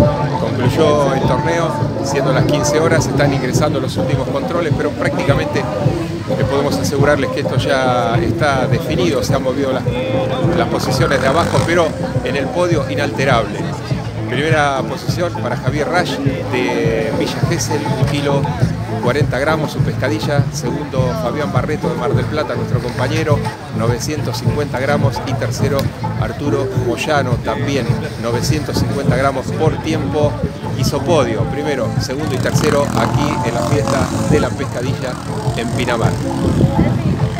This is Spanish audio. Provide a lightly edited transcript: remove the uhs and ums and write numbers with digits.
Concluyó el torneo, siendo las 15 horas, están ingresando los últimos controles, pero prácticamente podemos asegurarles que esto ya está definido, se han movido las posiciones de abajo, pero en el podio inalterable. Primera posición para Javier Rasch de Villa Gesell, 1 kilo 40 gramos, su pescadilla. Segundo, Fabián Barreto de Mar del Plata, nuestro compañero, 950 gramos. Y tercero, Arturo Moyano, también 950 gramos. Por tiempo hizo podio, primero, segundo y tercero aquí en la fiesta de la pescadilla en Pinamar.